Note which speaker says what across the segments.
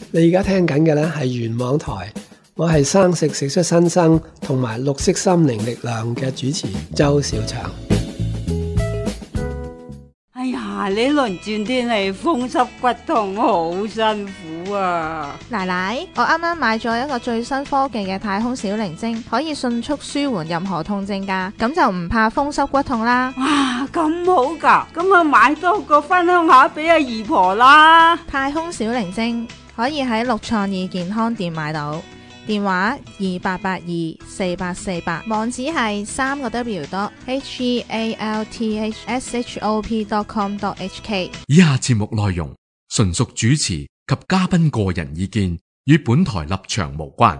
Speaker 1: 你而家聽緊嘅呢係元網台，我係生食食出新生同埋綠色心靈力量嘅主持周小祥。
Speaker 2: 哎呀，呢輪轉天氣風濕骨痛好辛苦啊！
Speaker 3: 奶奶，我啱啱買咗一個最新科技嘅太空小靈精，可以迅速舒緩任何痛症㗎，咁就唔怕風濕骨痛啦。
Speaker 2: 哇，咁好㗎，咁我買多個分享下俾阿姨婆啦。
Speaker 3: 太空小靈精可以喺六創意健康店買到，電話28824848，網址係3個W.healthshop.com.hk。
Speaker 4: 以下節目內容純屬主持及嘉賓個人意見，與本台立場無關。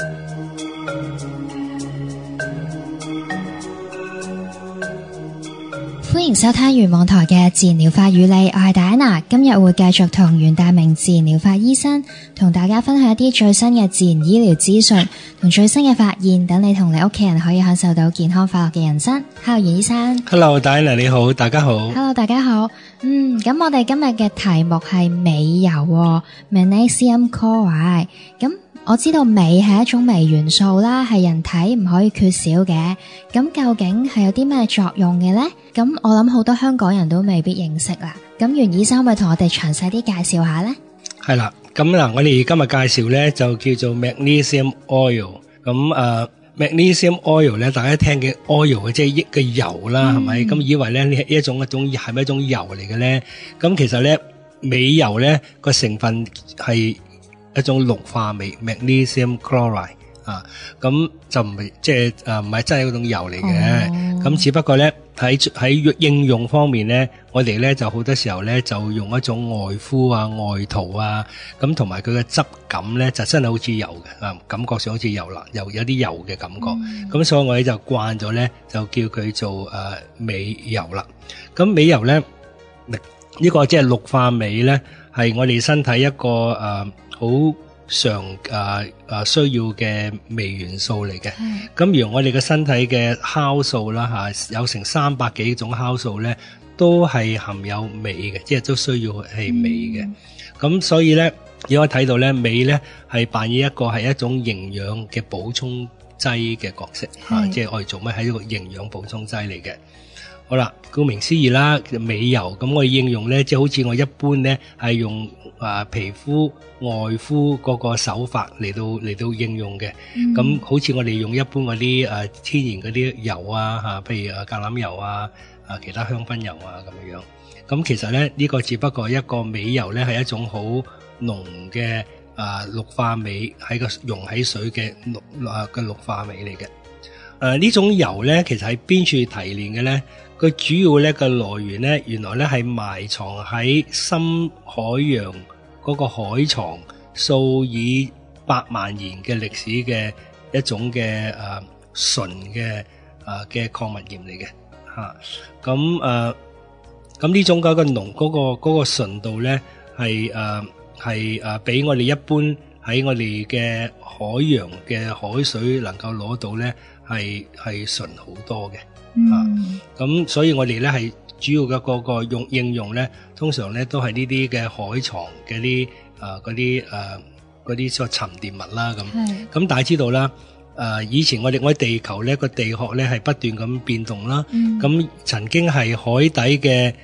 Speaker 5: 歡迎收聽元網台嘅自然療法與你，我係戴安娜，今日會繼續同袁大明自然療法醫生同大家分享一啲最新嘅自然醫療資訊同最新嘅發現，等你同你屋企人可以享受到健康快樂嘅人生。Hello， 袁醫生。
Speaker 6: Hello， 戴安娜你好，大家好。
Speaker 5: Hello， 大家好。咁我哋今日嘅題目係鎂油，Magnesium Chloride。咁我知道鎂係一種微元素啦，係人體唔可以缺少嘅。咁究竟係有啲咩作用嘅呢？咁我諗好多香港人都未必認識啦。咁袁醫生可唔可以同我哋詳細啲介紹下呢？
Speaker 6: 係啦，咁嗱，我哋今日介紹咧就叫做 Magnesium Oil。咁Magnesium Oil 咧，大家聽嘅 oil 即係益嘅油啦，係咪？咁以為咧呢一種係咪一種油嚟嘅咧？咁其實咧鎂油咧個成分係一種氯化鎂 Magnesium Chloride 啊，咁就唔係即係唔係真係嗰種油嚟嘅，咁只不過咧喺應用方面咧，我哋咧就好多時候咧就用一種外敷啊、外塗啊，咁同埋佢嘅質感咧就真係好似油嘅啊，感覺上好似油啦，有啲油嘅感覺，咁所以我哋就慣咗咧就叫佢做鎂油啦。咁鎂油咧呢個即係氯化鎂咧，係我哋身體一個好常需要嘅微元素嚟嘅。咁而我哋嘅身體嘅酵素啦有成300幾種酵素咧，都係含有鎂嘅，即係都需要係鎂嘅。咁所以咧，你可以睇到咧，鎂咧係扮演一個係一種營養嘅補充劑嘅角色，即係我哋做咩係一個營養補充劑嚟嘅。好啦，顧名思義啦，鎂油咁我哋應用咧，即係好似我一般咧係用皮膚外敷嗰個手法嚟到應用嘅。咁好似我哋用一般嗰啲天然嗰啲油啊譬如橄欖油啊其他香薰油啊咁樣。咁其實咧呢個只不過一個鎂油咧係一種好濃嘅氯化鎂喺個溶喺水嘅氯化鎂嚟嘅。呢種油咧其實喺邊處提煉嘅咧？佢主要咧個來源咧，原來咧係埋藏喺深海洋嗰個海床數以百萬年嘅歷史嘅一種嘅純嘅礦物鹽嚟嘅嚇。咁呢種嗰個濃嗰個純度咧係比我哋一般喺我哋嘅海洋嘅海水能夠攞到咧係純好多嘅。咁所以我哋咧係主要嘅個應用咧，通常咧都係呢啲嘅海床嘅啲嗰啲所沉澱物啦咁。咁大家知道啦，以前我哋地球咧個地殼咧係不斷咁變動啦。咁曾經係海底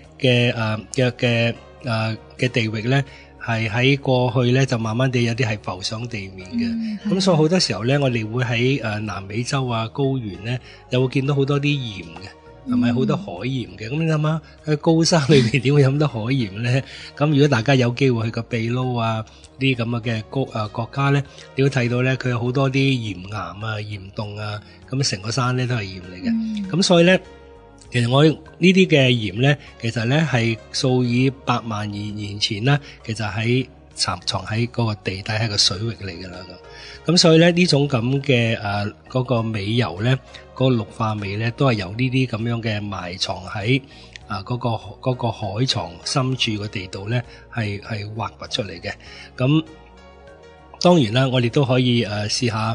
Speaker 6: 嘅地域咧，係喺過去咧就慢慢地有啲係浮上地面嘅。咁所以好多時候咧，我哋會喺南美洲高原咧，又會見到好多啲鹽嘅，係咪好多海鹽嘅？咁你諗下喺高山裏邊點會有咁多海鹽咧？咁如果大家有機會去個秘魯啲咁嘅國家咧，你會睇到咧佢有好多啲鹽岩鹽洞咁成個山咧都係鹽嚟嘅。咁所以咧，其實我呢啲嘅鹽咧，其實咧係數以百萬年前啦，其實喺藏喺嗰個地底係個水域嚟㗎啦咁。咁所以咧呢種咁嘅嗰個鎂油咧，嗰個氯化鎂咧，都係由呢啲咁樣嘅埋藏喺嗰個海床深處嘅地道咧，係挖掘出嚟嘅。咁當然啦，我哋都可以試下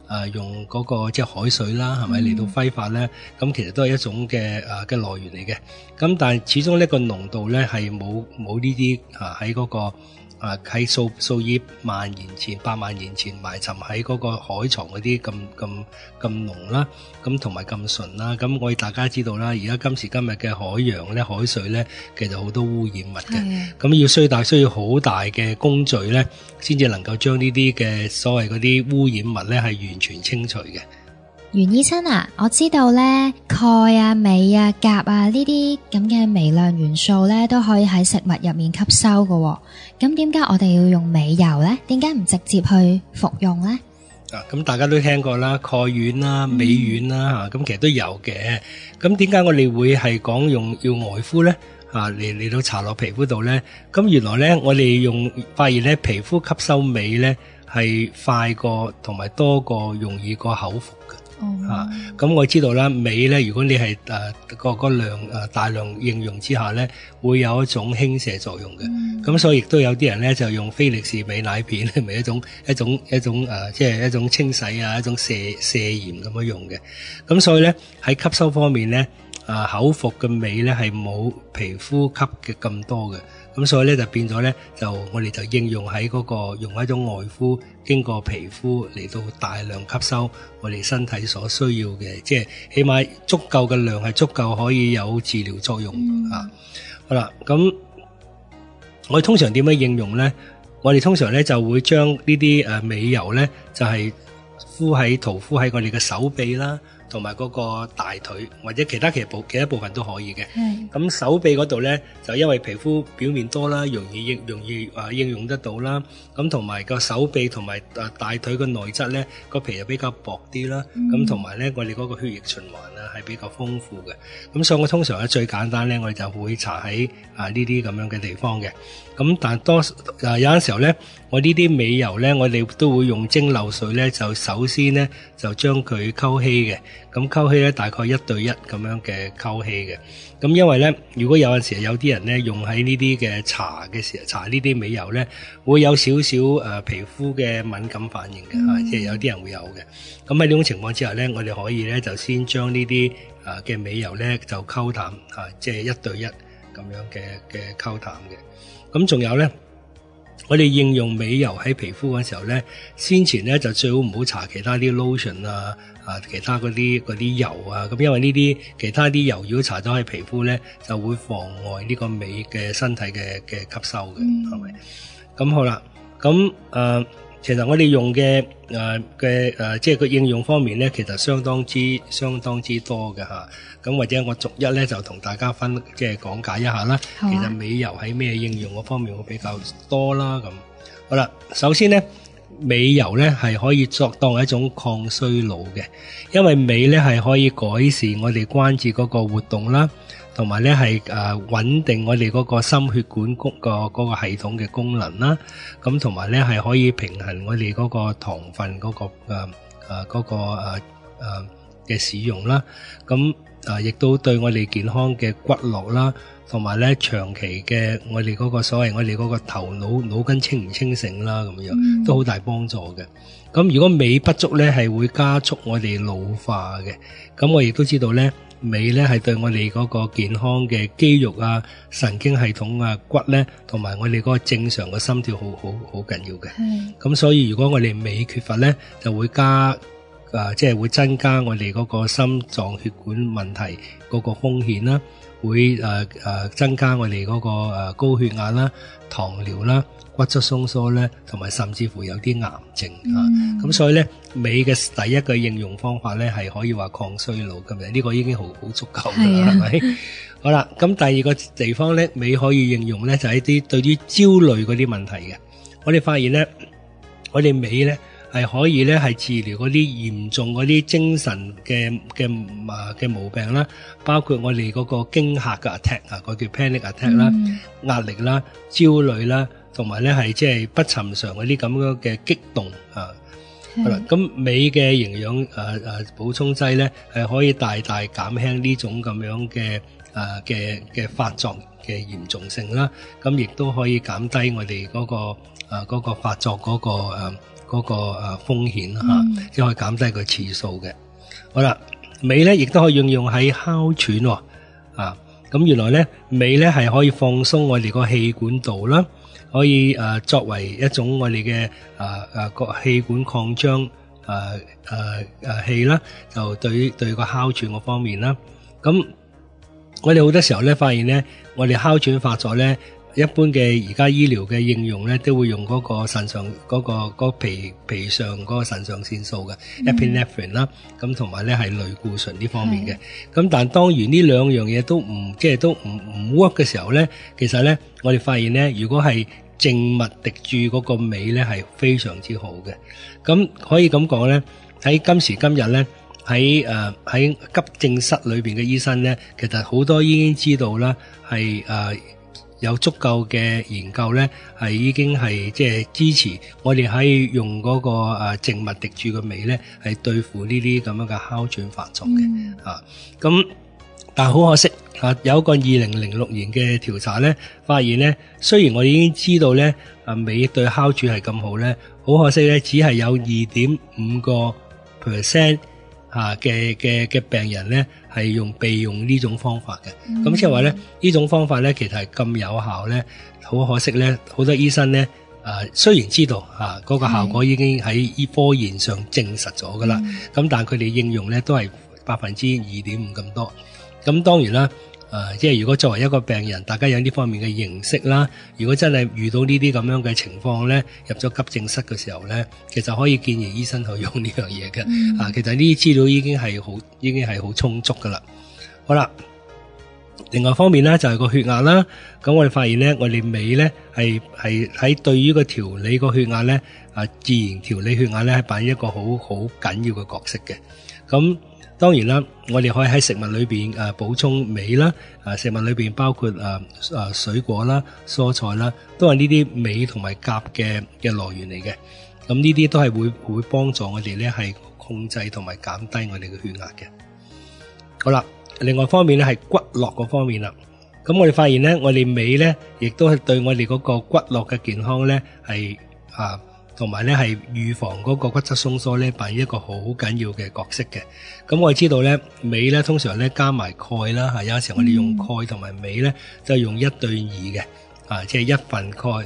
Speaker 6: 用嗰個即係海水啦，係咪嚟到揮發咧？咁其實都係一種嘅來源嚟嘅。咁但係始終呢個濃度咧係冇呢啲喺嗰個喺數以萬年前、百萬年前埋沉喺嗰個海床嗰啲咁濃啦，咁同埋咁純啦。咁我哋大家知道啦，而家今時今日嘅海洋咧、海水咧，其實好多污染物嘅。咁需要好大嘅工序咧，先至能夠將呢啲嘅所謂嗰啲污染物咧係完全清除嘅。
Speaker 5: 袁醫生啊，我知道咧，鈣啊、鎂啊、鉀啊呢啲咁嘅微量元素咧，都可以喺食物入面吸收㗎喎。咁點解我哋要用美油咧？點解唔直接去服用咧？
Speaker 6: 咁大家都聽過啦，鈣丸啦、鎂丸啦咁其實都有嘅。咁點解我哋會係講要外敷咧？嚟到搽落皮膚度咧？咁原來咧，我哋發現咧，皮膚吸收鎂咧係快過同埋多過容易過口服嘅。咁我知道啦，鎂咧，如果你係個量大量應用之下咧，會有一種輕瀉作用嘅。咁所以亦都有啲人咧就用菲力士鎂奶片，係咪一種即係一種清洗啊，一種瀉鹽咁樣用嘅。咁所以咧喺吸收方面咧，口服嘅鎂咧係冇皮膚吸嘅咁多嘅。咁所以咧就變咗咧，我哋就應用喺嗰個用一種外敷，經過皮膚嚟到大量吸收我哋身體所需要嘅，即係起碼足夠嘅量係足夠可以有治療作用。好啦，咁我哋通常點樣應用咧？我哋通常咧就會將呢啲鎂油咧就係塗敷喺我哋嘅手臂啦，同埋嗰個大腿或者其他部分都可以嘅。咁手臂嗰度咧就因為皮膚表面多啦，容易應用得到啦。咁同埋個手臂同埋大腿嘅內側咧個皮就比較薄啲啦。咁同埋咧我哋嗰個血液循環係比較豐富嘅。咁所以我通常咧最簡單咧我哋就會搽喺呢啲咁樣嘅地方嘅。咁但有陣時候咧，我呢啲鎂油咧，我哋都會用蒸餾水咧，就首先咧就將佢溝稀嘅。咁溝稀咧大概1對1咁樣嘅溝稀嘅。咁因為咧，如果有陣時有啲人咧用喺呢啲嘅搽嘅時候，搽呢啲鎂油咧，會有少少皮膚嘅敏感反應嘅，即係有啲人會有嘅。咁喺呢種情況之下咧，我哋可以咧就先將呢啲嘅鎂油咧就溝淡即係1對1咁樣嘅溝淡嘅。咁仲有咧，我哋應用鎂油喺皮膚嗰時候咧，先前咧就最好唔好搽其他啲 lotion 其他嗰啲油啊，咁因為呢啲其他啲油如果搽咗喺皮膚咧，就會妨礙呢個鎂嘅身體嘅吸收嘅，係咪？咁好啦，咁其實我哋用嘅即係個應用方面咧，其實相當之多嘅吓。咁或者我逐一咧就同大家即係講解一下啦。其實鎂油喺咩應用嗰方面會比較多啦。咁好啦，首先咧，鎂油咧係可以當一種抗衰老嘅，因為鎂咧係可以改善我哋關節嗰個活動啦。同埋咧係穩定我哋嗰個心血管嗰個系統嘅功能啦，咁同埋咧係可以平衡我哋嗰個糖分嗰個嘅使用啦，咁亦都對我哋健康嘅骨骼啦，同埋咧長期嘅我哋嗰個所謂我哋嗰個頭腦筋清唔清醒啦，咁樣都好大幫助嘅。咁如果鎂不足咧，係會加速我哋老化嘅。咁我亦都知道咧，鎂咧係對我哋嗰個健康嘅肌肉啊、神經系統啊、骨咧，同埋我哋嗰個正常嘅心跳好緊要嘅。咁所以如果我哋鎂缺乏咧，就會即係會增加我哋嗰個心臟血管問題嗰個風險啦，會增加我哋嗰個高血壓啦、糖尿啦、骨質鬆疏咧，同埋甚至乎有啲癌症咁所以咧，鎂嘅第一個應用方法咧係可以話抗衰老咁樣，呢個已經好足夠噶啦，係咪？好啦，咁第二個地方咧，鎂可以應用咧就係一啲對於焦慮嗰啲問題嘅。我哋發現咧，我哋鎂咧係可以咧係治療嗰啲嚴重嗰啲精神嘅毛病啦，包括我哋嗰個驚嚇嘅 attack 嗰叫 panic attack 啦，壓力啦、焦慮啦，同埋咧係即係不尋常嗰啲咁樣嘅激動好啦，咁鎂嘅營養補充劑咧係可以大大減輕呢種咁樣嘅發作嘅嚴重性啦，咁亦都可以減低我哋嗰個發作嗰嗰個風險啦，即係可以減低個次數嘅。好啦，鎂咧亦都可以應用喺哮喘啊。咁原來咧鎂咧係可以放鬆我哋個氣管道啦，可以作為一種我哋嘅個氣管擴張氣啦，就對個哮喘嗰方面啦。咁我哋好多時候咧發現咧，我哋哮喘發作咧，一般嘅而家醫療嘅應用咧，都會用嗰個腎上嗰皮上嗰個腎上腺素嘅 epinephrine 啦，咁同埋咧係類固醇呢方面嘅。咁但當然呢兩樣嘢都唔 work 嘅時候咧，其實咧我哋發現咧，如果係靜脈滴注嗰個鎂咧係非常之好嘅。咁可以咁講咧，喺今時今日咧，喺急症室裏邊嘅醫生咧，其實好多已經知道啦，係有足夠嘅研究咧，係已經係即係支持我哋可以用嗰個靜脈滴注嘅鎂咧，係對付呢啲咁樣嘅哮喘發作嘅。咁但係好可惜有一個2006年嘅調查咧，發現咧，雖然我哋已經知道咧鎂對哮喘係咁好咧，好可惜咧，只係有 2.5% 嘅病人咧係備用呢種方法嘅。咁即係話咧，呢種方法咧其實係咁有效咧，好可惜咧，好多醫生咧雖然知道嗰個效果已經喺科研上證實咗噶啦，咁但係佢哋應用咧都係 2.5% 咁多。咁當然啦，即係如果作為一個病人，大家有呢方面嘅認識啦，如果真係遇到呢啲咁樣嘅情況咧，入咗急症室嘅時候咧，其實可以建議醫生去用呢樣嘢嘅。其實呢啲資料已經係好充足噶啦。好啦，另外一方面咧就係個血壓啦。咁我哋發現咧，我哋鎂咧係喺對於個調理個血壓咧，自然調理血壓咧係扮演一個好緊要嘅角色嘅。咁當然啦，我哋可以喺食物裏邊補充鎂啦，食物裏邊包括水果啦、蔬菜啦，都係呢啲鎂同埋鉀嘅來源嚟嘅。咁呢啲都係會幫助我哋咧係控制同埋減低我哋嘅血壓嘅。好啦，另外一方面咧係骨骼嗰方面啦。咁我哋發現咧，我哋鎂咧亦都係對我哋嗰個骨骼嘅健康咧係同埋咧係預防嗰個骨質鬆疏咧扮演一個好緊要嘅角色嘅。咁我哋知道咧，鎂咧通常咧加埋鈣啦，有時我哋用鈣同埋鎂咧就用1對2嘅，即係1份鈣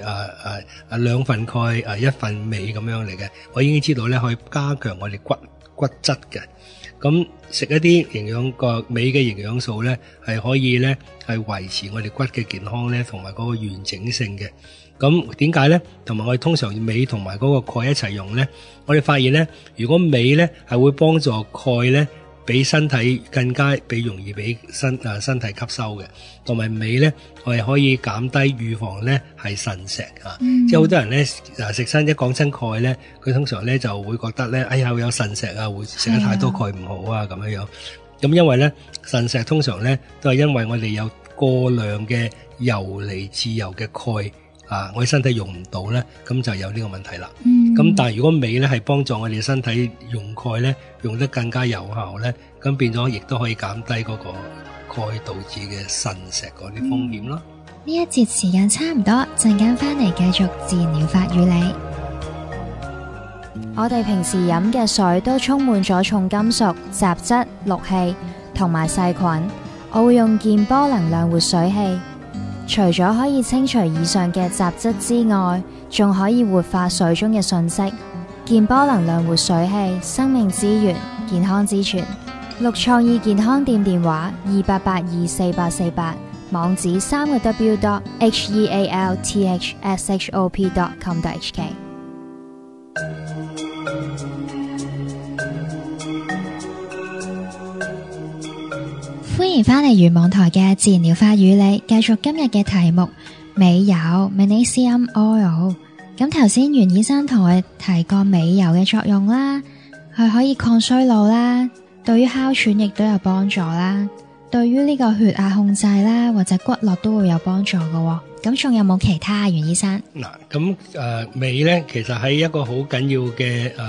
Speaker 6: 2份鈣1份鎂咁樣嚟嘅。我已經知道咧可以加強我哋骨質嘅。咁食一啲鎂嘅營養素咧係可以咧係維持我哋骨嘅健康咧同埋嗰個完整性嘅。咁點解咧？同埋我哋通常鎂同埋嗰個鈣一齊用咧，我哋發現咧，如果鎂咧係會幫助鈣咧，俾身體更加容易俾身體吸收嘅，同埋鎂咧，我哋可以減低預防咧係腎石即係好多人咧食親一講親鈣咧，佢通常咧就會覺得咧，哎呀會有腎石會食得太多鈣唔好咁樣。咁因為咧腎石通常咧都係因為我哋有過量嘅游離自由嘅鈣。我哋身體用唔到咧，咁就有呢個問題啦。咁但係如果鎂咧係幫助我哋身體用鈣咧，用得更加有效咧，咁變咗亦都可以減低嗰個鈣導致嘅腎石嗰啲風險咯。
Speaker 5: 呢一節時間差唔多，陣間翻嚟繼續自然療法與你。
Speaker 7: 我哋平時飲嘅水都充滿咗重金屬、雜質、氯氣同埋細菌。我會用健波能量活水器。除咗可以清除以上嘅雜質之外，仲可以活化水中嘅訊息。健波能量活水器，生命之源，健康之泉。綠創意健康店電話28824848，網址3w.healthshop.com.hk。
Speaker 5: 歡迎返嚟原網台嘅自然療法與你，繼續今日嘅題目鎂油 Magnesium Oil。咁頭先袁醫生同我提過鎂油嘅作用啦，佢可以抗衰老啦，對於哮喘亦都有幫助啦，對於呢個血壓控制啦或者骨骼都會有幫助嘅。咁仲有冇其他袁醫生？
Speaker 6: 嗱，咁鎂咧其實係一個好緊要嘅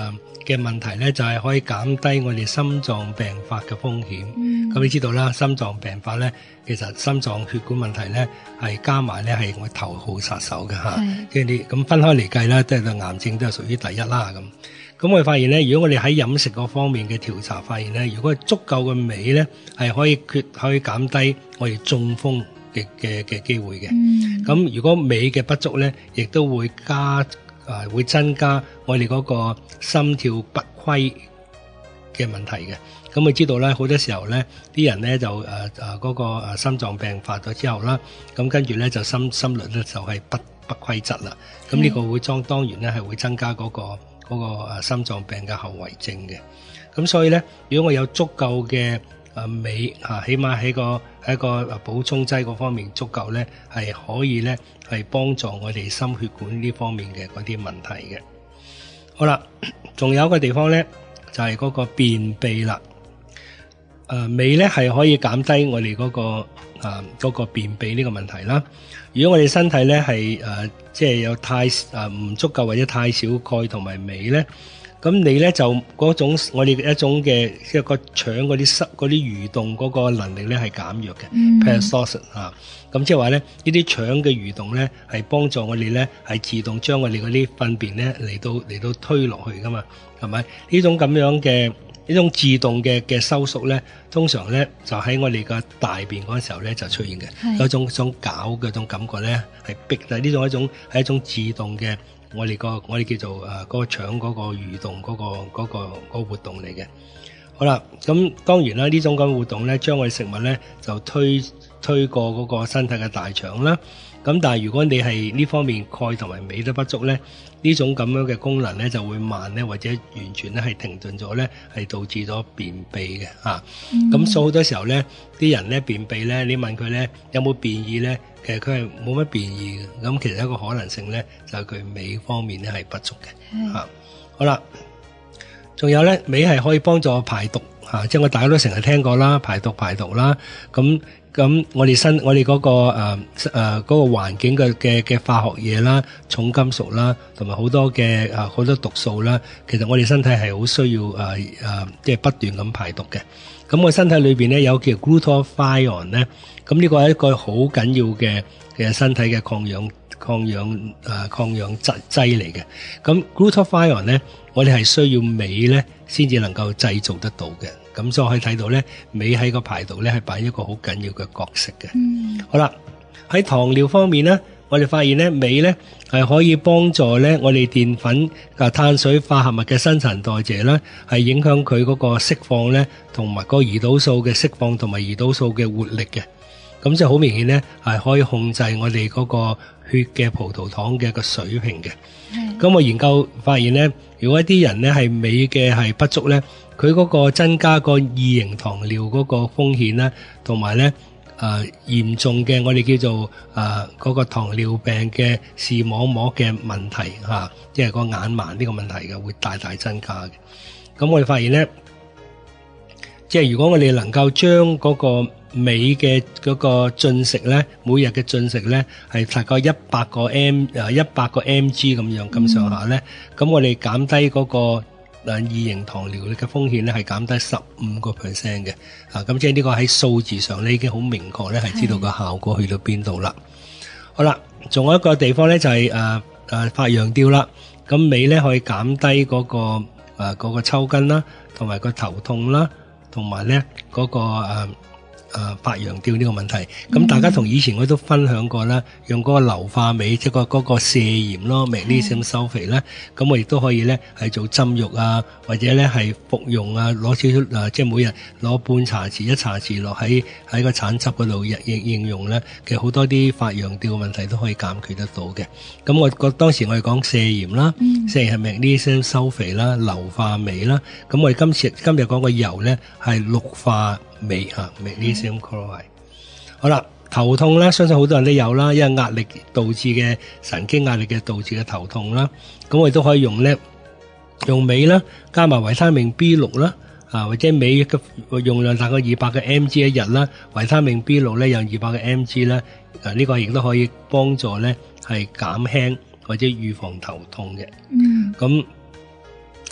Speaker 6: 嘅問題咧，就係可以減低我哋心臟病發嘅風險。咁你知道啦，心臟病發咧，其實心臟血管問題咧係加埋咧係我頭號殺手嘅嚇。即係你咁分開嚟計啦，即係癌症都係屬於第一啦咁。咁我哋發現咧，如果我哋喺飲食嗰方面嘅調查發現咧，如果係足夠嘅鎂咧，係可以減低我哋中風嘅機會嘅。咁如果鎂嘅不足咧，亦都會會增加我哋嗰個心跳不規嘅問題嘅。咁你知道咧，好多時候咧，啲人咧就嗰個心臟病發咗之後啦，咁跟住咧就心率咧就係不規則啦。咁呢個會當然咧係會增加嗰個心臟病嘅後遺症嘅。咁所以咧，如果我有足夠嘅鎂起碼喺個補充劑嗰方面足夠咧，係可以咧係幫助我哋心血管呢方面嘅嗰啲問題嘅。好啦，仲有一個地方咧就係嗰個便秘啦。鎂咧係可以減低我哋嗰個便秘呢個問題啦。如果我哋身體咧係即係有太唔足夠或者太少鈣同埋鎂咧，咁你咧就嗰種我哋一種嘅即係個腸嗰啲蠕動嗰個能力咧係減弱嘅 peristalsis 咁即係話咧呢啲腸嘅蠕動咧係幫助我哋咧係自動將我哋嗰啲糞便咧嚟到推落去噶嘛，係咪？呢種咁樣嘅呢種自動嘅收縮咧，通常咧就喺我哋個大便嗰時候咧就出現嘅，有種攪嘅種感覺咧係逼，但係呢種係一種自動嘅。我哋叫做嗰個腸嗰個蠕動嗰個活動嚟嘅。好啦，咁當然啦，呢種咁嘅活動咧，將我哋食物咧就推過嗰個身體嘅大腸啦。咁但係如果你係呢方面鈣同埋鎂都不足咧，呢種咁樣嘅功能咧就會慢咧，或者完全咧係停頓咗咧，係導致咗便秘嘅嚇。咁所以好多時候咧，啲人咧便秘咧，你問佢咧有冇便意咧？其實佢係冇乜便意嘅，咁其實一個可能性咧就係佢鎂方面咧係不足嘅嚇。好啦，仲有咧鎂係可以幫助排毒嚇，即係我大家都成日聽過啦，排毒啦。咁我哋嗰個環境嘅化學嘢啦、重金屬啦，同埋好多毒素啦，其實我哋身體係好需要即係不斷咁排毒嘅。咁我身體裏邊咧有叫 glutathione 咧，咁呢個係一個好緊要嘅身體嘅抗氧劑嚟嘅。咁 glutathione 咧，我哋係需要鎂咧先至能夠製造得到嘅。咁所以可以睇到咧，鎂喺個排毒咧係扮一個好緊要嘅角色嘅。好啦，喺糖尿方面咧，我哋發現咧鎂咧係可以幫助咧我哋澱粉碳水化合物嘅新陳代謝啦，係影響佢嗰個釋放咧，同埋個胰島素嘅釋放同埋胰島素嘅活力嘅。咁即係好明顯咧，係可以控制我哋嗰個血嘅葡萄糖嘅個水平嘅。咁我研究發現咧，如果一啲人咧係鎂嘅係不足咧，佢嗰個增加個二型糖尿嗰個風險啦，同埋咧嚴重嘅我哋叫做嗰個糖尿病嘅視網膜嘅問題嚇，即係個眼盲呢個問題嘅會大大增加嘅。咁我哋發現咧，即係如果我哋能夠將嗰個鎂嘅嗰個進食咧，每日嘅進食咧係大概100個 mg 咁上下咧，咁我哋減低嗰個二型糖尿嘅風險咧係減低15% 嘅，咁即係呢個喺數字上咧已經好明確咧係知道個效果去到邊度啦。好啦，仲有一個地方咧就係發羊吊啦，咁鎂咧可以減低嗰個抽筋啦，同埋個頭痛啦，同埋咧嗰個發羊吊呢個問題，咁大家同以前我都分享過啦，用嗰個硫化鎂即係嗰個瀉鹽咯，magnesium sulfate 咧，咁我亦都可以咧係做浸浴啊，或者咧係服用啊，攞少少即係每日攞半茶匙一茶匙落喺個橙汁嗰度應用咧，其實好多啲發羊吊嘅問題都可以減決得到嘅。咁我當時我哋講瀉鹽啦，瀉鹽係 magnesium sulfate 啦，硫化鎂啦，咁我哋今日講個油咧係氯化鎂magnesium chloride。好啦，頭痛啦，相信好多人都有啦，因為壓力導致嘅神經壓力嘅導致嘅頭痛啦，咁我哋都可以用鎂啦，加埋維他命 B6 啦，或者鎂嘅用量大概200嘅 mg 一日啦，維他命 B6 咧有200嘅 mg 啦，呢個亦都可以幫助咧係減輕或者預防頭痛嘅。咁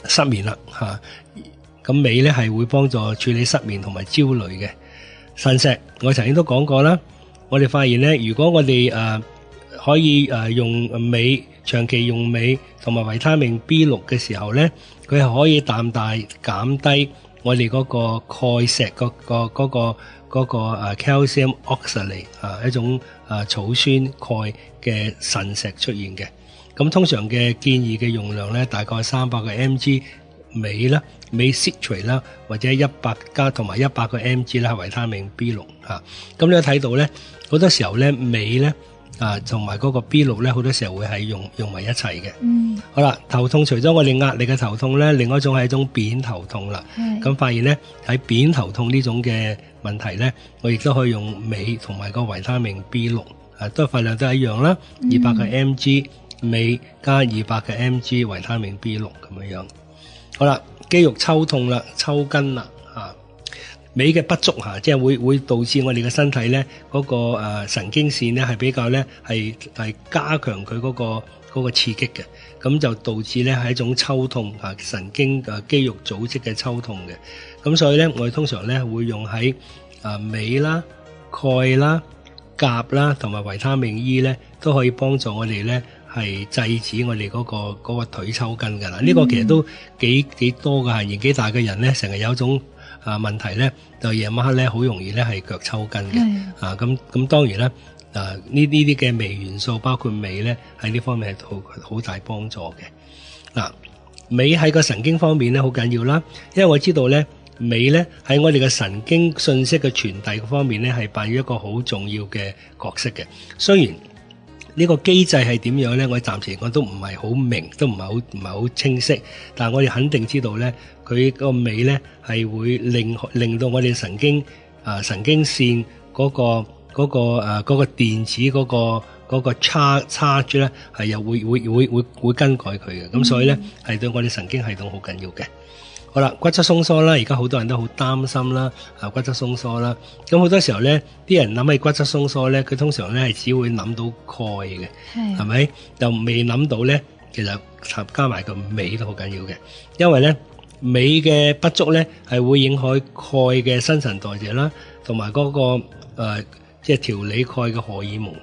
Speaker 6: 失眠啦嚇。咁鎂咧係會幫助處理失眠同埋焦慮嘅。腎石我曾經都講過啦，我哋發現咧，如果我哋可以用鎂，長期用鎂同埋維他命 B6 嘅時候咧，佢係可以大大減低我哋嗰個鈣石嗰個calcium oxalate 一種草酸鈣嘅腎石出現嘅。咁通常嘅建議嘅用量咧，大概300個 mg 鎂啦、鎂 citrate 啦，或者100加同埋100個 mg 啦，維他命 B6 嚇。咁你睇到咧，好多時候咧鎂咧同埋嗰個 B6 咧，好多時候會係用埋一齊嘅。好啦，頭痛除咗我哋壓力嘅頭痛咧，另外一種係一種扁頭痛啦。咁發現咧喺扁頭痛呢種嘅問題咧，我亦都可以用鎂同埋個維他命 B6，都係份量都係一樣啦，200個 mg 鎂加200個 mg 維他命 B6 咁樣。好啦，肌肉抽痛啦、抽筋啦，鎂嘅不足即係會導致我哋嘅身體咧嗰個神經線咧係比較咧係加強佢嗰個刺激嘅，咁就導致咧係一種抽痛神經肌肉組織嘅抽痛嘅。咁所以咧我哋通常咧會用喺鎂啦、鈣啦、鉀啦同埋維他命 E 咧都可以幫助我哋咧係制止我哋嗰個腿抽筋㗎啦。呢個其實都幾多㗎，年紀大嘅人咧成日有一種問題咧，就夜晚黑咧好容易咧係腳抽筋嘅。咁當然啦，呢啲嘅微元素包括鎂咧喺呢方面係好大幫助嘅。鎂喺個神經方面咧好緊要啦，因為我知道咧鎂咧喺我哋嘅神經信息嘅傳遞方面咧係扮演一個好重要嘅角色嘅。雖然呢個機制係點樣咧，我暫時嚟講都唔係好明，都唔係好清晰，但係我哋肯定知道咧，佢個鎂咧係會令到我哋神經線嗰個電子嗰個 charge 咧係又會更改佢嘅，咁所以咧係對我哋神經系統好緊要嘅。好啦，骨質鬆疏啦，而家好多人都好擔心啦，骨質鬆疏啦。咁好多時候咧，啲人諗起骨質鬆疏咧，佢通常咧係只會諗到鈣嘅，係咪？就未諗到咧，其實加埋個鎂都好緊要嘅，因為咧鎂嘅不足咧係會影響鈣嘅新陳代謝啦，同埋嗰個即係調理鈣嘅荷爾蒙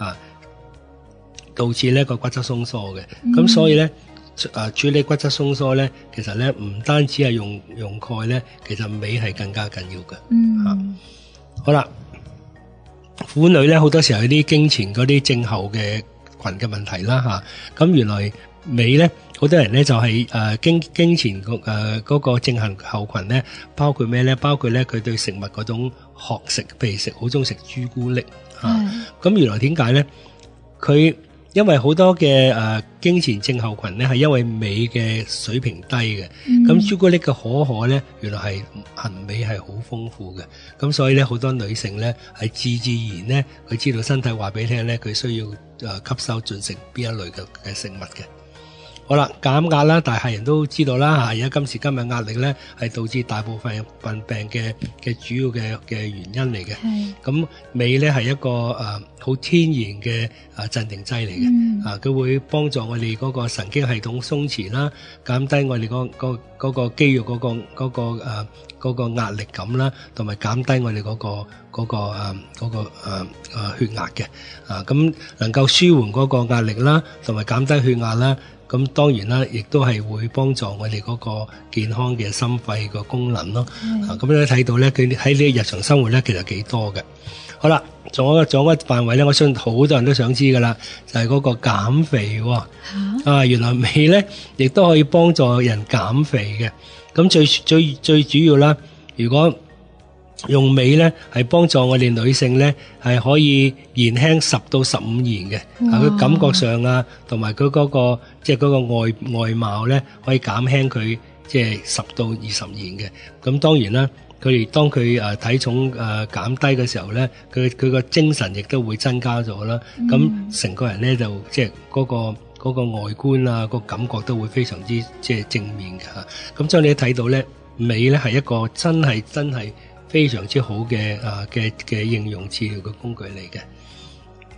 Speaker 6: 導致呢個骨質鬆疏嘅。咁所以咧。處理骨質鬆疏咧，其實咧唔單止係用鈣咧，其實鎂係更加緊要嘅。好啦，婦女咧好多時候有啲經前嗰啲症候嘅群嘅問題啦咁原來鎂咧，好多人咧就係經前嗰個症候群咧，包括咩咧？包括咧佢對食物嗰種渴食，譬如好中意食朱古力咁原來點解咧？佢因為好多嘅經前症候群咧，係因為鎂嘅水平低嘅。咁朱古力嘅可咧，原來係含鎂係好豐富嘅。咁所以咧，好多女性咧係自然咧，佢知道身體話俾你聽咧，佢需要吸收進食邊一類嘅食物嘅。好啦，減壓啦，大係人都知道啦而家今時今日壓力咧係導致大部分病嘅主要嘅原因嚟嘅。咁鎂咧係一個好天然嘅鎮定劑嚟嘅。佢會幫助我哋嗰個神經系統鬆弛啦，減低我哋嗰個肌肉嗰個壓力感啦，同埋減低我哋嗰個血壓嘅。咁能夠舒緩嗰個壓力啦，同埋減低血壓啦。咁當然啦，亦都係會幫助我哋嗰個健康嘅心肺個功能咯。咁你睇到咧，佢喺呢日常生活咧，其實幾多嘅。好啦，仲有一個範圍咧，我相信好多人都想知噶啦，就係嗰個減肥喎。原來鎂咧，亦都可以幫助人減肥嘅。咁最主要啦，如果用鎂咧，係幫助我哋女性咧，係可以延輕10到15年嘅。佢感覺上同埋佢嗰個即係嗰個外貌咧，可以減輕佢即係10到20年嘅。咁當然啦，當佢體重減低嘅時候咧，佢個精神亦都會增加咗啦。咁成個人咧就即係嗰個外觀個感覺都會非常之即係正面嘅嚇。咁所以你睇到咧，鎂咧係一個真係非常之好嘅應用治療嘅工具嚟嘅。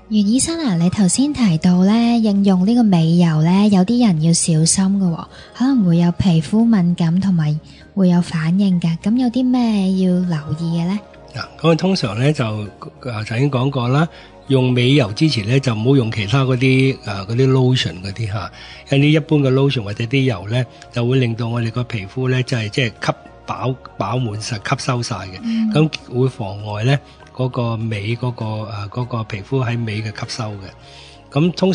Speaker 5: 袁醫生啊，你頭先提到咧，應用呢個美油咧，有啲人要小心㗎，可能會有皮膚敏感同埋會有反應嘅。咁有啲咩要留意嘅咧？
Speaker 6: 咁通常咧就頭先講過啦，用美油之前咧就唔好用其他嗰啲lotion 嗰啲嚇，因為啲一般嘅 lotion 或者啲油咧就會令到我哋個皮膚咧即係吸飽滿實吸收晒嘅，咁會妨礙咧嗰個尾嗰個皮膚喺尾嘅吸收嘅。咁通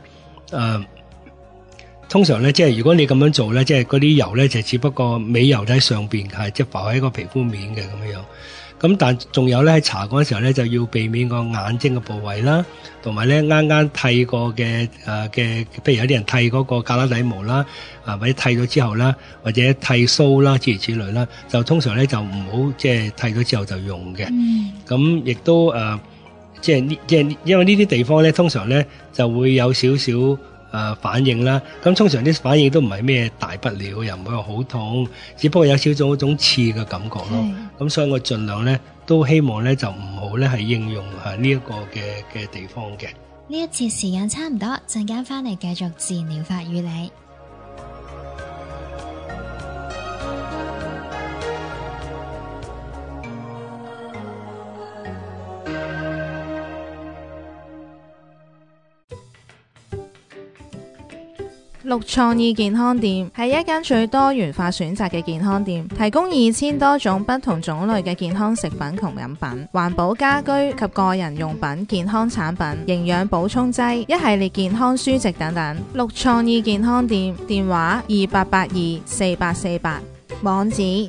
Speaker 6: 常咧即係如果你咁樣做咧，即係嗰啲油咧就只不過美油喺上邊係即係浮喺個皮膚面嘅咁樣。咁但仲有咧喺搽嗰陣時候咧就要避免個眼睛嘅部位啦，同埋咧啱剃過嘅譬如有啲人剃嗰個胳肋底毛啦，或者剃咗之後啦，或者剃鬚啦諸如此類啦，就通常咧就唔好即係剃咗之後就用嘅。咁亦都即係因為呢啲地方咧通常咧就會有少少反應啦，咁通常啲反應都唔係咩大不了，又唔會話好痛，只不過有少少一種刺嘅感覺咯。咁所以我盡量咧都希望咧就唔好咧係應用呢一個嘅地方嘅。
Speaker 5: 呢一節時間差唔多，陣間翻嚟繼續自然療法與你。
Speaker 3: 綠創意健康店係一間最多元化選擇嘅健康店，提供2000多種不同種類嘅健康食品同飲品、環保家居及個人用品、健康產品、營養補充劑、一系列健康書籍等等。綠創意健康店電話28824848，網址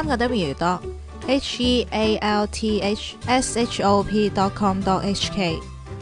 Speaker 3: 3www.healthshop.com.hk。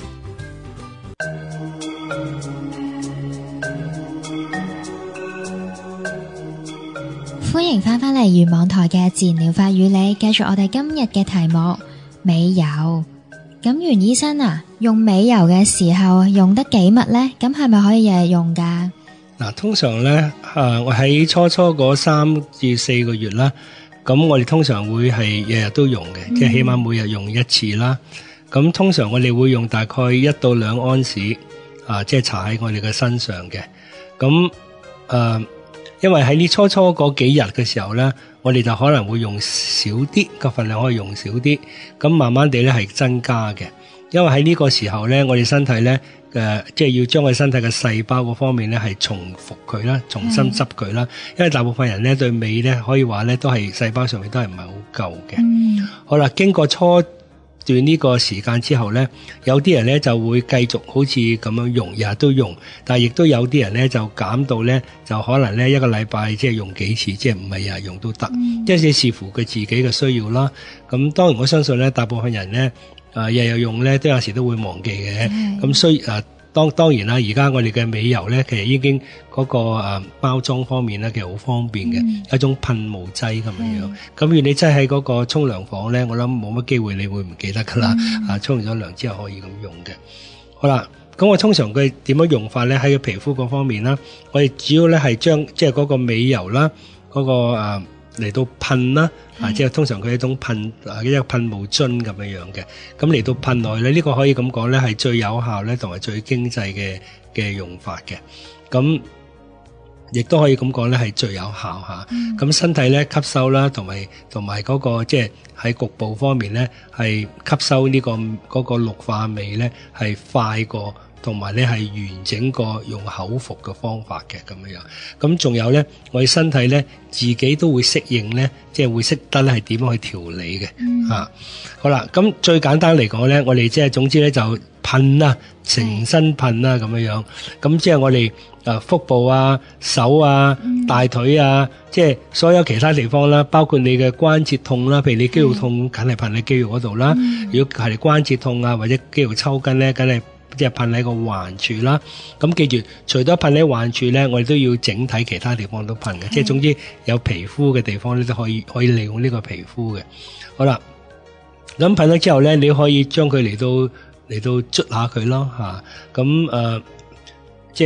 Speaker 5: 歡迎翻返嚟原網台嘅自然療法與你，繼續我哋今日嘅題目美油。咁袁醫生啊，用美油嘅時候用得幾密呢？咁係咪可以日日用噶？
Speaker 6: 通常咧我喺初嗰3至4個月啦，咁我哋通常會係日日都用嘅，即係起碼每日用一次啦。咁通常我哋會用大概1到2安士即係搽喺我哋嘅身上嘅。咁因為喺呢初嗰幾日嘅時候咧，我哋就可能會用少啲，個份量可以用少啲，咁慢慢地咧係增加嘅。因為喺呢個時候咧，我哋身體咧即係要將我哋身體嘅細胞嗰方面咧係重複佢啦，重新執佢啦。因為大部分人咧對美咧可以話咧都係細胞上面都係唔係好夠嘅。好啦，經過初段呢個時間之後咧，有啲人咧就會繼續好似咁樣用，日日都用，但係亦都有啲人咧就減到咧，就可能咧一個禮拜即係用幾次，即係唔係日日用都得，即係視乎佢自己嘅需要啦。咁當然我相信咧，大部分人咧日日用咧都有時都會忘記嘅。咁當然啦，而家我哋嘅美油咧，其實已經嗰個包裝方面咧，其實好方便嘅，一種噴霧劑咁樣。咁如果你真係喺嗰個沖涼房咧，我諗冇乜機會你會唔記得噶啦。沖完咗涼之後可以咁用嘅。好啦，咁我通常佢點樣用法咧？喺個皮膚嗰方面啦，我哋主要咧係將即係嗰個美油啦，嗰個嚟到噴啦，即係通常佢係一種噴一個噴霧樽咁樣嘅，咁嚟到噴落去咧，呢個可以咁講咧係最有效咧，同埋最經濟嘅用法嘅，咁亦都可以咁講咧係最有效吓。咁身體咧吸收啦，同埋嗰個即係喺局部方面咧係吸收呢個嗰個綠化味咧係快過。同埋咧係完整個用口服嘅方法嘅咁樣，咁仲有咧，我哋身體咧自己都會適應咧，即係會識得咧係點樣去調理嘅。好啦，咁最簡單嚟講咧，我哋即係總之咧就噴啦，成身噴啦咁樣，咁即係我哋腹部啊、手啊、大腿啊，即係所有其他地方啦，包括你嘅關節痛啦，譬如你肌肉痛，梗係噴喺肌肉嗰度啦。如果係關節痛啊或者肌肉抽筋咧，梗係即係噴喺個患處啦，咁記住，除咗噴喺患處咧，我哋都要整體其他地方都噴嘅，即係總之有皮膚嘅地方咧都可以利用呢個皮膚嘅。好啦，咁噴咗之後咧，你可以將佢嚟到捽下佢咯，咁即係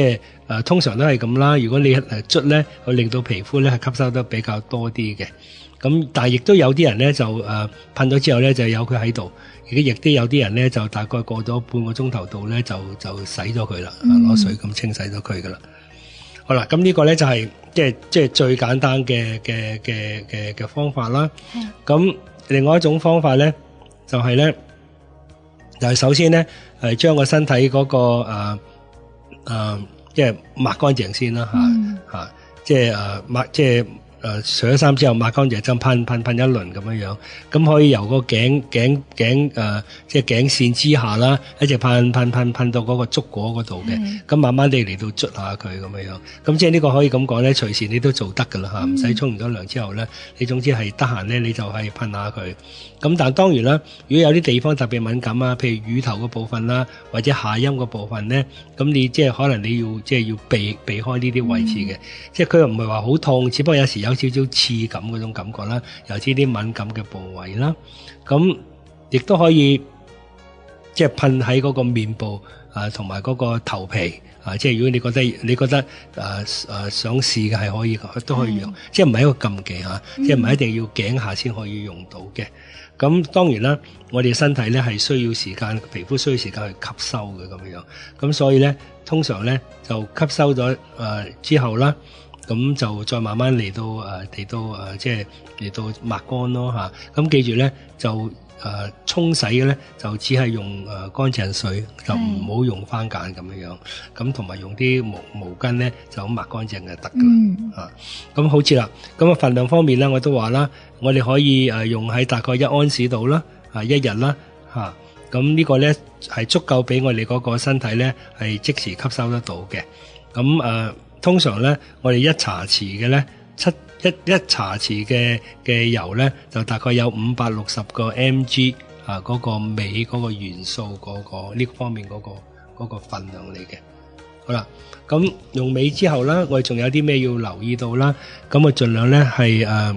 Speaker 6: 通常都係咁啦。如果你捽咧，會令到皮膚咧係吸收得比較多啲嘅。咁但係亦都有啲人咧就噴咗之後咧就有佢喺度，亦都有啲人咧就大概過咗半個鐘頭度咧就洗咗佢啦，攞水咁清洗咗佢噶啦。好啦，咁呢個咧就係即係最簡單嘅方法啦。咁另外一種方法咧就係咧就係首先咧係將個身體嗰個即係抹乾淨先啦吓，即係抹即係。除咗衫之後抹乾淨，就噴一輪咁樣，咁可以由個頸即係頸線之下啦，一直噴到嗰個足果嗰度嘅，咁慢慢地嚟到捽下佢咁樣，咁即係呢個可以咁講咧，隨時你都做得噶啦吓，唔使沖完咗涼之後咧，你總之係得閒咧，你就係噴下佢。咁但係當然啦，如果有啲地方特別敏感啊，譬如乳頭嘅部分啦，或者下陰嘅部分咧，咁你即係可能你要即係要避開呢啲位置嘅，即係佢又唔係話好痛，只不過有時有少少刺感嗰種感覺啦，尤其啲敏感嘅部位啦，咁亦都可以即係噴喺嗰個面部同埋嗰個頭皮即係如果你覺得想試嘅係可以都可以用，即係唔係一個禁忌吓，即係唔係一定要頸下先可以用到嘅。咁當然啦，我哋身體咧係需要時間，皮膚需要時間去吸收嘅咁樣，咁所以咧通常咧就吸收咗之後啦。咁就再慢慢嚟到即係嚟到抹乾咯吓。咁記住咧就沖洗嘅咧就只係用乾淨水，就唔好用番梘咁樣。咁同埋用啲毛巾咧就咁抹乾淨就得噶啦。咁好似啦，咁份量方面咧我都話啦，我哋可以用喺大概1安士度啦，一日啦吓。咁呢個咧係足夠俾我哋嗰個身體咧係即時吸收得到嘅。咁通常咧，我哋一茶匙嘅咧，一茶匙嘅油咧，就大概有560個 mg 嗰個鎂嗰個元素嗰個呢方面嗰個份量嚟嘅。好啦，咁用鎂之後啦，我哋仲有啲咩要留意到啦？咁我盡量咧係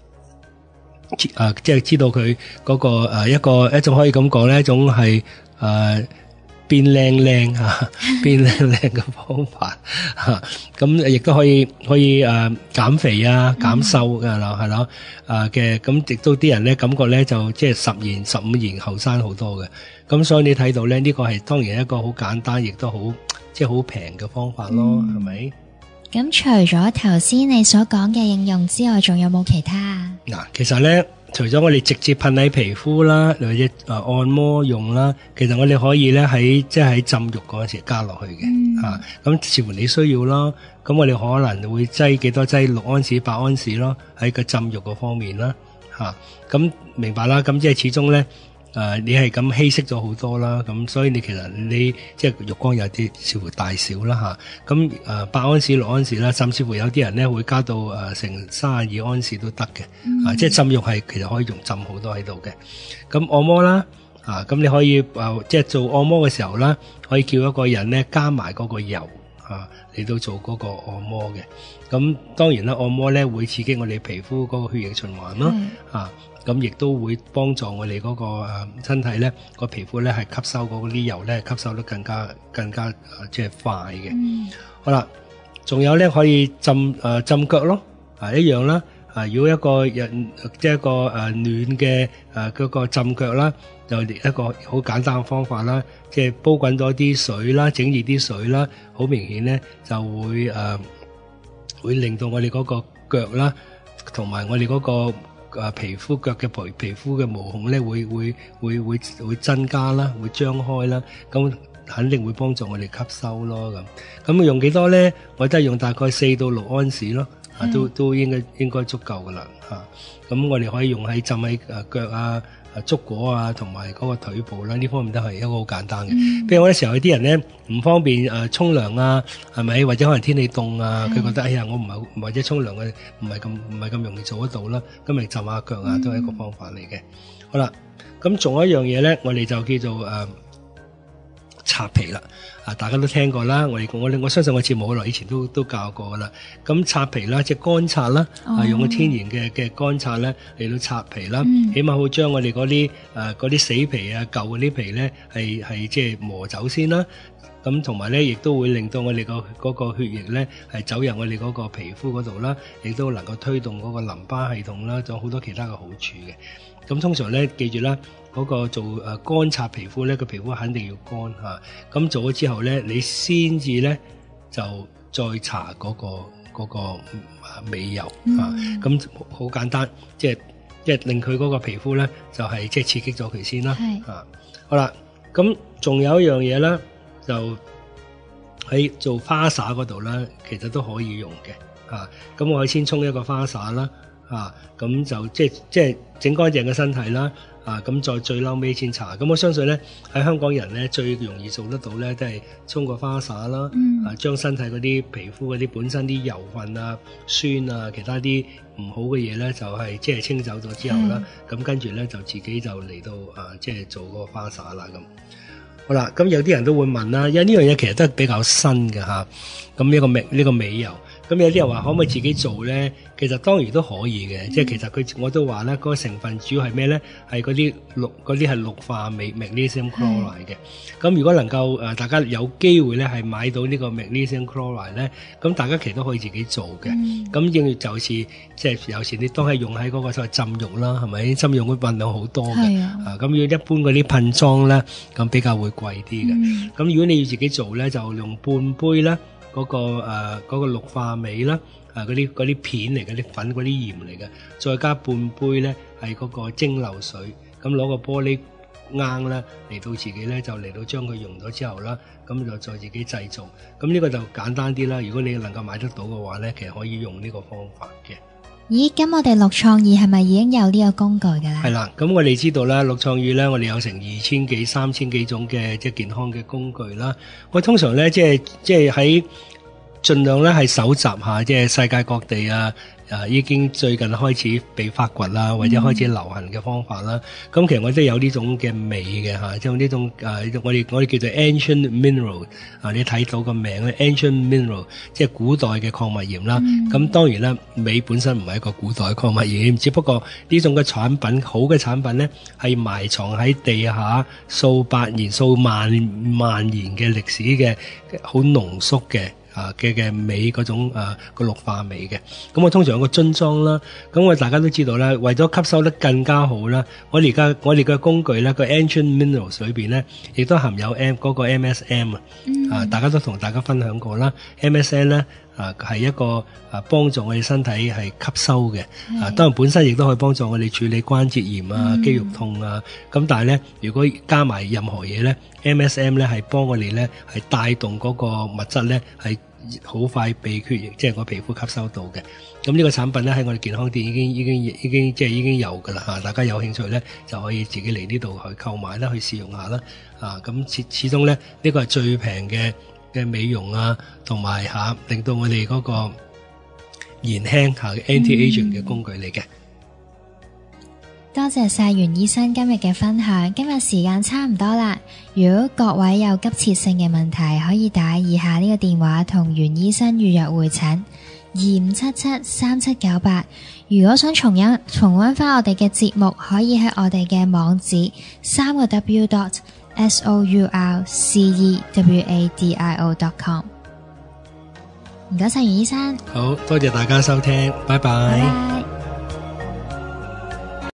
Speaker 6: 即係知道佢嗰個一種可以咁講咧，一種係變靚變靚嘅方法咁亦都可以減肥啊、減瘦嘅啦，係咯嘅，咁亦都啲人咧感覺咧就即係10年、15年後生好多嘅，咁所以你睇到咧呢個係當然一個好簡單，亦都好即係好平嘅方法咯，係咪？
Speaker 5: 咁除咗頭先你所講嘅應用之外，仲有冇其他？
Speaker 6: 嗱，其實咧，除咗我哋直接噴喺皮膚啦，或者按摩用啦，其實我哋可以咧喺浸浴嗰陣時加落去嘅，咁視乎你需要咯。咁我哋可能會擠幾多劑6安士、8安士咯，喺個浸浴嗰方面啦，咁明白啦。咁即係始終咧。你係咁稀釋咗好多啦，咁所以你其實你即係浴缸有啲視乎大小啦吓，咁8安士、6安士啦，甚至乎有啲人咧會加到成32安士都得嘅，即係浸浴係其實可以用浸好多喺度嘅。咁按摩啦，咁你可以即係做按摩嘅時候啦，可以叫一個人咧加埋嗰個油嚟到做嗰個按摩嘅。咁當然啦，按摩咧會刺激我哋皮膚嗰個血液循環咯，咁亦都會幫助我哋嗰個身體咧個皮膚咧係吸收嗰啲油咧吸收得更加即係快嘅。好啦，仲有咧可以浸腳咯，一樣啦。如果一個人即係一個暖嘅嗰個浸腳啦，就一個好簡單嘅方法啦，即係煲滾咗啲水啦，整熱啲水啦，好明顯咧就會令到我哋嗰個腳啦，同埋我哋嗰個皮膚腳嘅皮膚嘅毛孔咧會增加啦，會張開啦，咁肯定會幫助我哋吸收咯。咁用幾多咧？我都係用大概4到6安士咯，都應該足夠噶啦吓。咁我哋可以用喺浸喺腳啊、足果啊，同埋嗰個腿部啦，呢方面都係一個好簡單嘅。譬如我有時候有啲人咧唔方便沖涼啊，係咪？或者可能天氣凍啊，佢覺得哎呀我唔係或者沖涼嘅唔係咁容易做得到啦，咁咪浸下腳啊，都係一個方法嚟嘅。好啦，咁仲有一樣嘢咧，我哋就叫做擦皮啦。大家都聽過啦，我相信我節目好耐以前都教過噶啦。咁擦皮啦，即係乾擦啦，用個天然嘅乾擦咧嚟到擦皮啦，起碼會將我哋嗰啲死皮啊、舊嗰啲皮咧係即係磨走先啦。 咁同埋咧，亦都會令到我哋嗰個血液咧係走入我哋嗰個皮膚嗰度啦，亦都能夠推動嗰個淋巴系統啦，仲有好多其他嘅好處嘅。咁通常咧，記住啦，嗰個做乾擦皮膚咧，個皮膚肯定要乾嚇。咁做咗之後咧，你先至咧就再搽嗰個美油啊。咁好簡單，即係令佢嗰個皮膚咧就係即係刺激咗佢先啦。啊，好啦，咁仲有一樣嘢啦。就喺做花灑嗰度啦，其實都可以用嘅，咁我先沖一個花灑啦，咁就即係整乾淨嘅身體啦，咁再最嬲尾先搽。咁我相信咧喺香港人咧最容易做得到咧，都係沖個花灑啦，將身體嗰啲皮膚嗰啲本身啲油分啊、酸啊、其他啲唔好嘅嘢咧，就係即係清走咗之後啦，咁跟住咧就自己就嚟到即係做嗰個花灑啦咁。好啦，咁有啲人都會問啦，因為呢樣嘢其實都係比較新嘅吓，咁呢個美油，咁有啲人話可唔可以自己做咧？其實當然都可以嘅，即係其實我都話咧，嗰個成分主要係咩咧？係嗰啲係氯化鎂 magnesium chloride 嘅。咁如果能夠大家有機會咧係買到呢個 magnesium chloride 咧，咁大家其實都可以自己做嘅。咁應就似即係有時你都係用喺嗰個所謂浸浴啦，係咪？浸浴會運用好多嘅。咁要一般嗰啲噴裝咧，咁比較會貴啲嘅。咁如果你要自己做咧，就用半杯啦。嗰個氯化鎂啦，嗰啲片嚟嘅，啲粉嗰啲鹽嚟嘅，再加半杯咧係嗰個蒸餾水，咁攞個玻璃罌啦嚟到自己咧就嚟到將佢溶咗之後啦，咁就再自己製造，咁呢個就簡單啲啦。如果你能夠買得到嘅話咧，其實可以用呢個方法嘅。
Speaker 5: 咦，咁我哋綠創意係咪已經有呢個工具㗎啦？
Speaker 6: 係啦，咁我哋知道啦，綠創意咧，我哋有成2000幾、3000幾種嘅即係健康嘅工具啦。我通常咧即係喺盡量咧係搜集下即係世界各地已經最近開始被發掘啦，或者開始流行嘅方法啦。咁其實我都有呢種嘅鎂嘅嚇，即係呢種我哋叫做 ancient mineral 你睇到個名咧 ancient mineral， 即係古代嘅礦物鹽啦。咁當然啦，鎂本身唔係一個古代嘅礦物鹽，只不過呢種嘅產品，好嘅產品咧，係埋藏喺地下數百年、數萬年嘅歷史嘅好濃縮嘅。嘅鎂嗰種個氯化鎂嘅，咁我通常有個樽裝啦，咁我大家都知道啦，為咗吸收得更加好啦，我哋嘅工具咧個 Ancient Minerals 裏邊咧，亦都含有嗰個 MSM 大家都同大家分享過啦 ，MSM 咧係一個幫助我哋身體係吸收嘅，當然本身亦都可以幫助我哋處理關節炎肌肉痛咁但係咧如果加埋任何嘢咧 ，MSM 咧係幫我哋咧係帶動嗰個物質咧係好快被血液即係我皮膚吸收到嘅。咁呢個產品咧喺我哋健康店已經有噶啦大家有興趣咧就可以自己嚟呢度去購買啦，去試用下啦。咁始終咧呢個係最平嘅美容同埋令到我哋嗰個年輕anti-aging 嘅工具嚟嘅。
Speaker 5: 多謝晒袁醫生今日嘅分享，今日時間差唔多啦。如果各位有急切性嘅問題，可以打以下呢個電話同袁醫生預約會診25773798。如果想重溫翻我哋嘅節目，可以喺我哋嘅網址www.sourcewadio.com。唔該晒袁醫生，
Speaker 6: 好多謝大家收聽，拜拜。